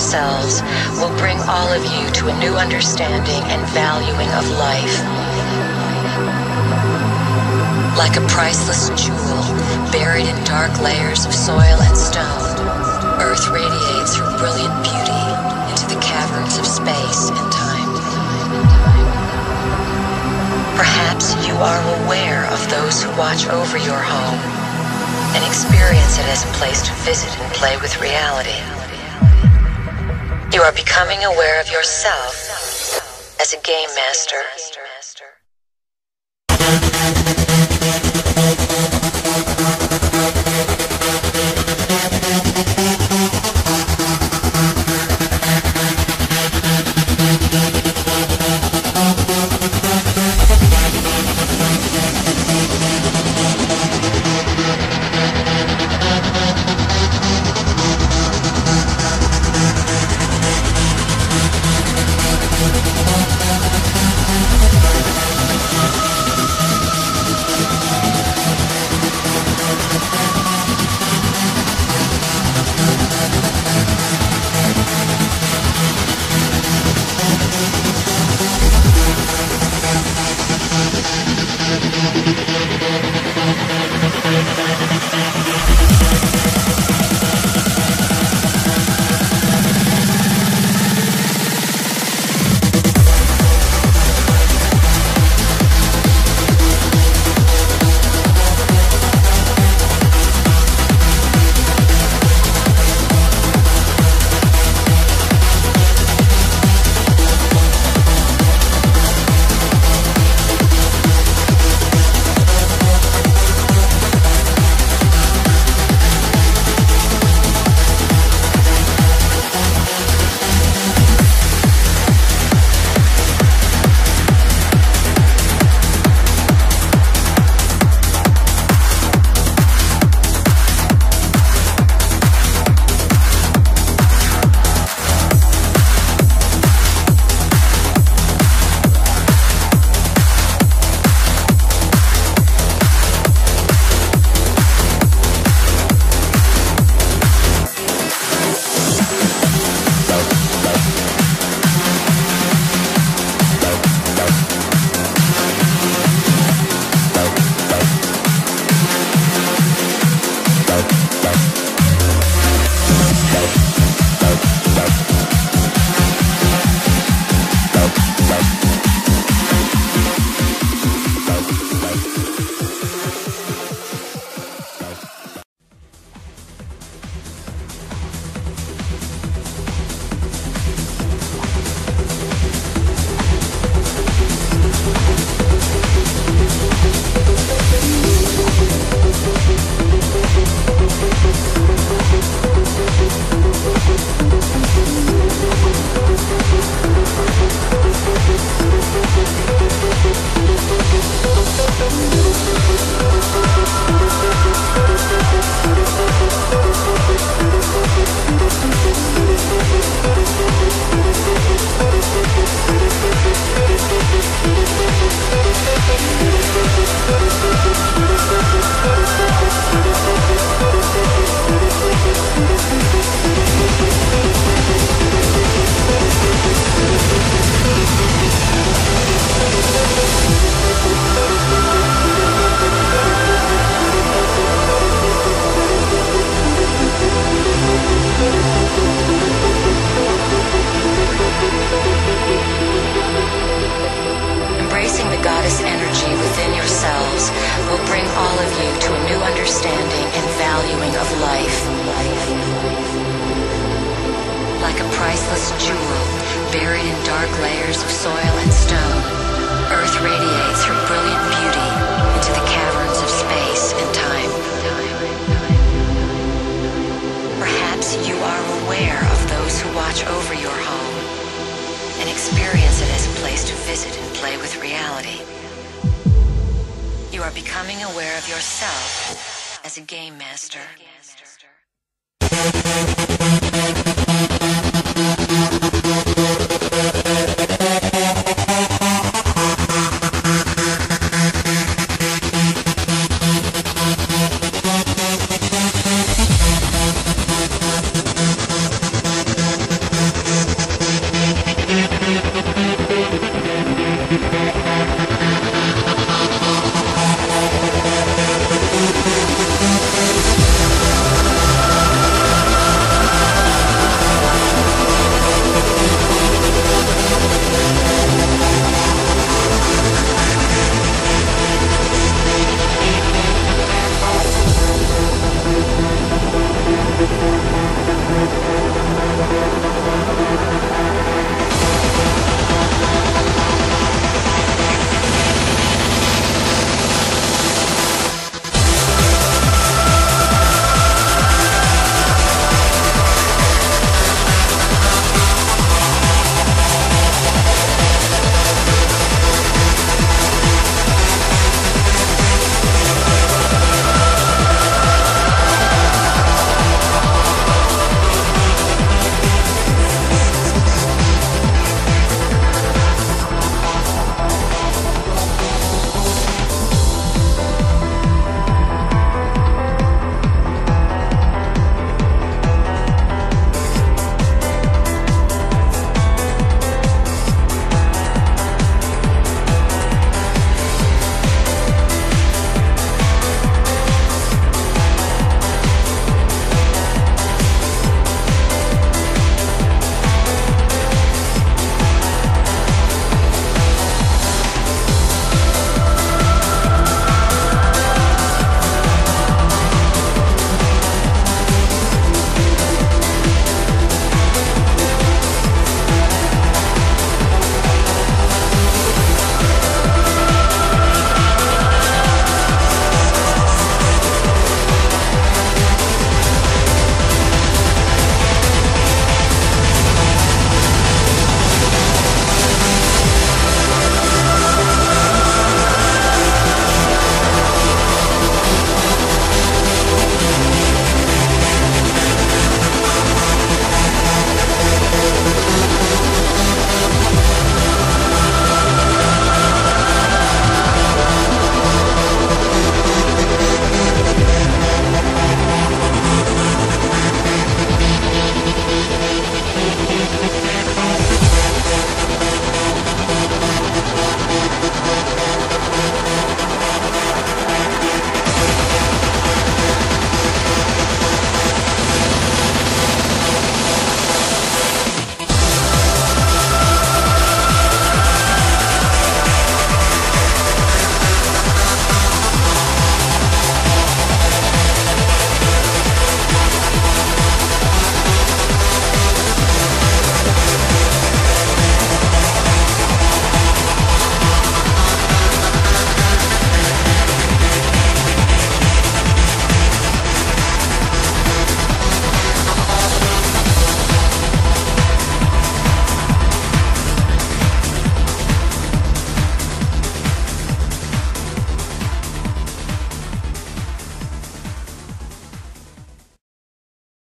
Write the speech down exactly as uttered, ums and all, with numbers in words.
yourselves will bring all of you to a new understanding and valuing of life. Like a priceless jewel buried in dark layers of soil and stone, Earth radiates her brilliant beauty into the caverns of space and time. Perhaps you are aware of those who watch over your home and experience it as a place to visit and play with reality. You are becoming aware of yourself as a game master. Like a priceless jewel buried in dark layers of soil and stone, Earth radiates her brilliant beauty into the caverns of space and time. Perhaps you are aware of those who watch over your home and experience it as a place to visit and play with reality. You are becoming aware of yourself as a game master.